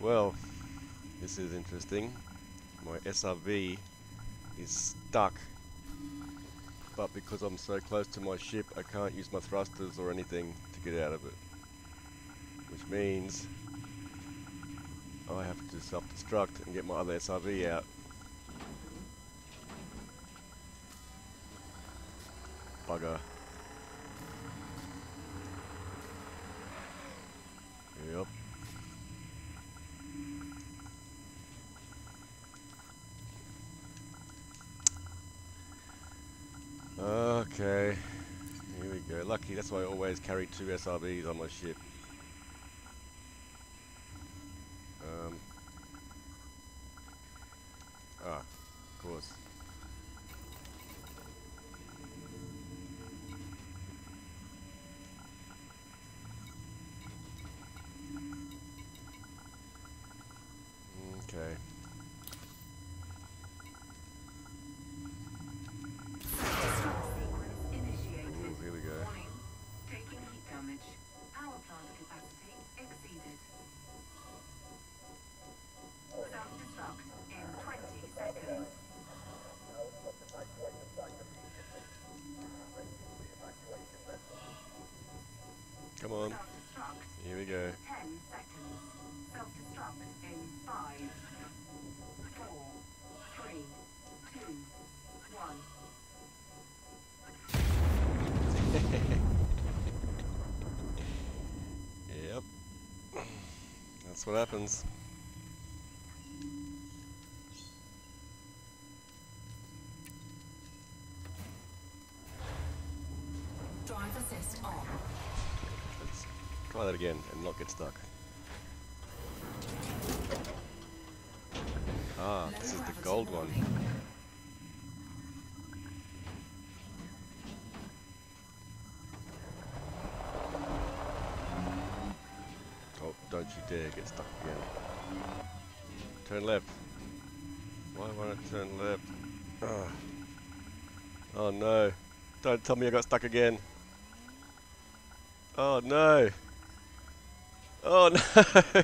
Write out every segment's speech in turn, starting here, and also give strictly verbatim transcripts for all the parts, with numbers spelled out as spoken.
Well, this is interesting. My S R V is stuck, but because I'm so close to my ship, I can't use my thrusters or anything to get out of it. Which means I have to self-destruct and get my other S R V out. Bugger. Yep. Okay. Here we go. Lucky, that's why I always carry two S R Vs on my ship. Um. Ah, of course. Okay. Ooh, here we go. Taking heat damage. Power plant capacity exceeded. Self-destruct in twenty seconds. Come on. Self-destruct Here we in go. ten seconds. Self-destruct in five, four, three, two, one. Yep. That's what happens. Drive assist on. Let's try that again and not get stuck. Ah, this is the gold one. Oh, don't you dare get stuck again. Turn left. Why won't it turn left? Ah. Oh no. Don't tell me I got stuck again. Oh no. Oh no.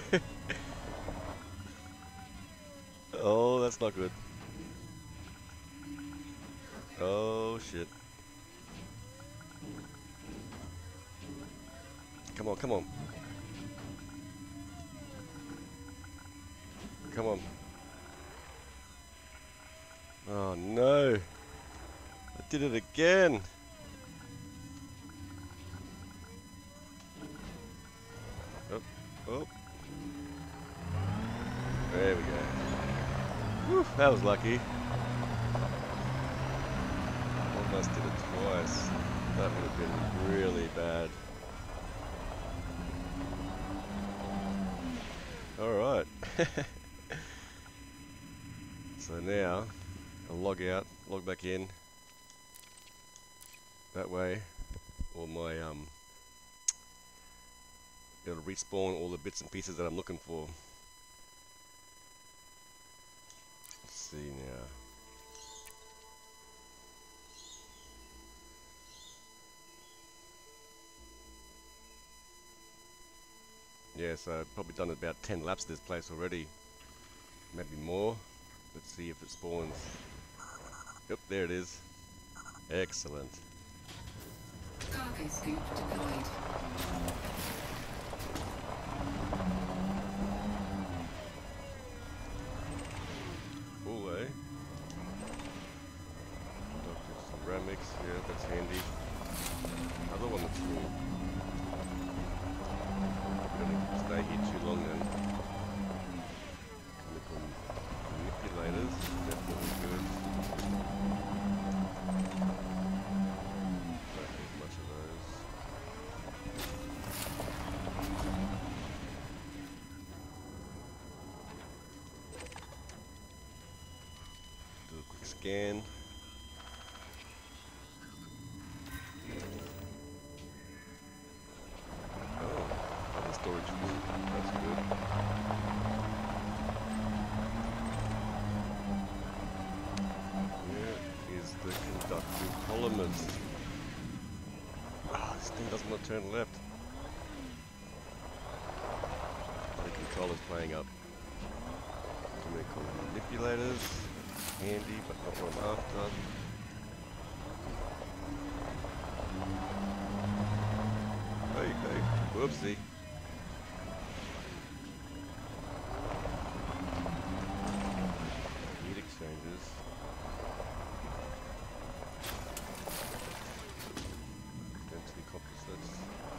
Oh, that's not good. Oh shit. Come on, come on. Come on. Oh no. I did it again. Oh, oh. There we go. Whew, that was lucky. Almost did it twice. That would have been really bad. Alright. So now, I'll log out, log back in. That way, all my, um, it'll respawn all the bits and pieces that I'm looking for. Let's see now. Yeah, so I've probably done about ten laps of this place already. Maybe more. Let's see if it spawns. Yep, there it is. Excellent. Cargo scoop deployed. Cool, eh? Doctor ceramics, yeah, that's handy. Another one that's cool. Probably don't need to stay here too long then. Chemical manipulators, definitely good. Don't need much of those. Do a quick scan. Oh, other storage full. That's good. Where is the conductive polymers? Ah, this thing doesn't want to turn left. The controller's playing up. they're called manipulators. Handy, but not what I'm after. Hey, hey, whoopsie. Heat exchangers. Density composites.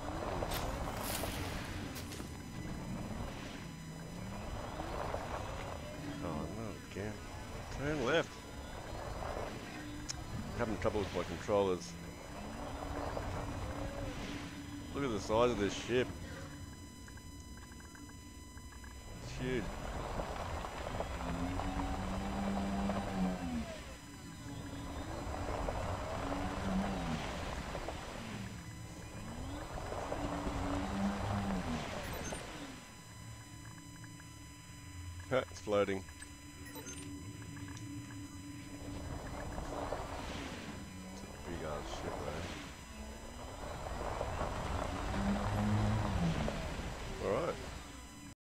Oh no, again. Turn left. I'm having trouble with my controllers. Look at the size of this ship. It's huge. Ha, it's floating.